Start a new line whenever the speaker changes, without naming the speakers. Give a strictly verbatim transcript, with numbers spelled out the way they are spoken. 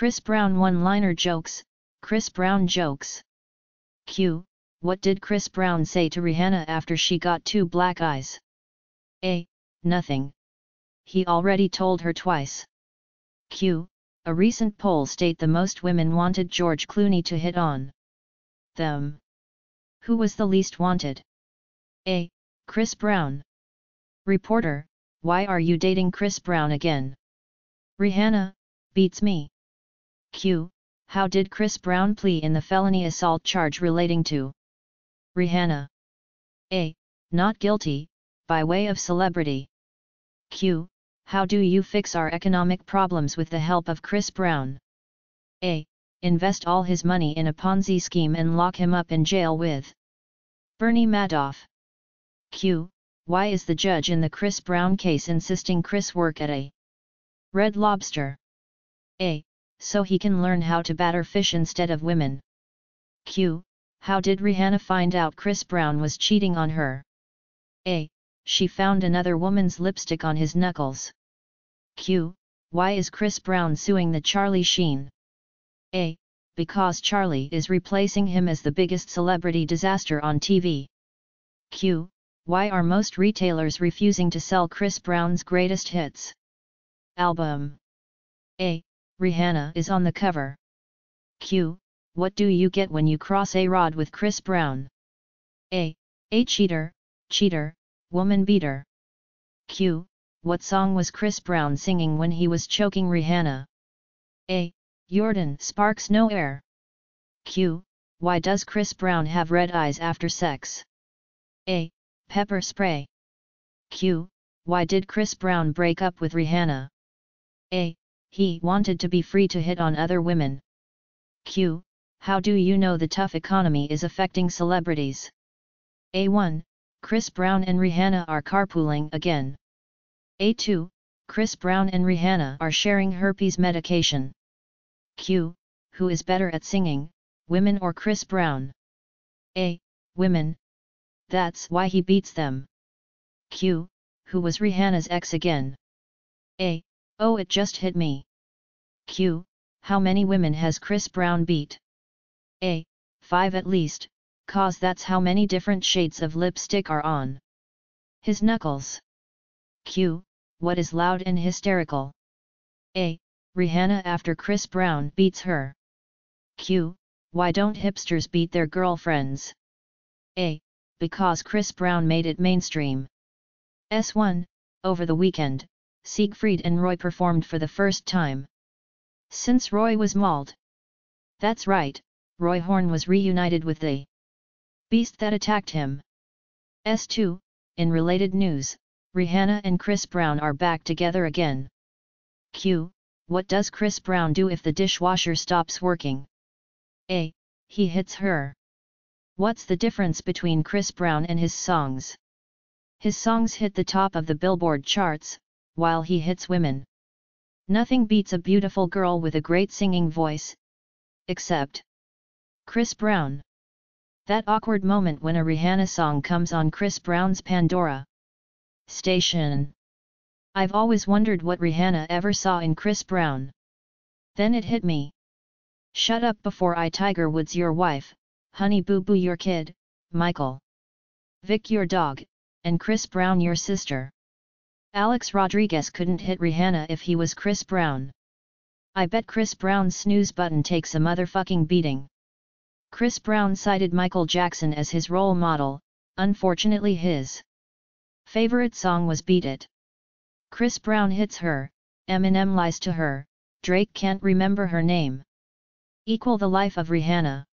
Chris Brown one-liner jokes, Chris Brown jokes. Q. What did Chris Brown say to Rihanna after she got two black eyes? A. Nothing. He already told her twice. Q. A recent poll state the most women wanted George Clooney to hit on them. Who was the least wanted? A. Chris Brown. Reporter, why are you dating Chris Brown again? Rihanna, beats me. Q. How did Chris Brown plead in the felony assault charge relating to Rihanna? A. Not guilty, by way of celebrity. Q. How do you fix our economic problems with the help of Chris Brown? A. Invest all his money in a Ponzi scheme and lock him up in jail with Bernie Madoff. Q. Why is the judge in the Chris Brown case insisting Chris work at a Red Lobster? A. So he can learn how to batter fish instead of women. Q. How did Rihanna find out Chris Brown was cheating on her? A. She found another woman's lipstick on his knuckles. Q. Why is Chris Brown suing the Charlie Sheen? A. Because Charlie is replacing him as the biggest celebrity disaster on T V. Q. Why are most retailers refusing to sell Chris Brown's greatest hits album? A. Rihanna is on the cover. Q. What do you get when you cross A-Rod with Chris Brown? A. A cheater, cheater, woman beater. Q. What song was Chris Brown singing when he was choking Rihanna? A. Jordan Sparks No Air. Q. Why does Chris Brown have red eyes after sex? A. Pepper spray. Q. Why did Chris Brown break up with Rihanna? A. He wanted to be free to hit on other women. Q. How do you know the tough economy is affecting celebrities? A one. Chris Brown and Rihanna are carpooling again. A two. Chris Brown and Rihanna are sharing herpes medication. Q. Who is better at singing, women or Chris Brown? A. Women. That's why he beats them. Q. Who was Rihanna's ex again? A. Oh, it just hit me. Q. How many women has Chris Brown beat? A. Five at least, cause that's how many different shades of lipstick are on his knuckles. Q. What is loud and hysterical? A. Rihanna after Chris Brown beats her. Q. Why don't hipsters beat their girlfriends? A. Because Chris Brown made it mainstream. S one. Over the weekend, Siegfried and Roy performed for the first time since Roy was mauled. That's right, Roy Horn was reunited with the beast that attacked him. S two. In related news, Rihanna and Chris Brown are back together again. Q. What does Chris Brown do if the dishwasher stops working? A. He hits her. What's the difference between Chris Brown and his songs? His songs hit the top of the Billboard charts, while he hits women. Nothing beats a beautiful girl with a great singing voice. Except Chris Brown. That awkward moment when a Rihanna song comes on Chris Brown's Pandora station. I've always wondered what Rihanna ever saw in Chris Brown. Then it hit me. Shut up before I Tiger Woods your wife, Honey Boo Boo your kid, Michael Vick your dog, and Chris Brown your sister. Alex Rodriguez couldn't hit Rihanna if he was Chris Brown. I bet Chris Brown's snooze button takes a motherfucking beating. Chris Brown cited Michael Jackson as his role model, unfortunately his favorite song was Beat It. Chris Brown hits her, Eminem lies to her, Drake can't remember her name. Equal the life of Rihanna.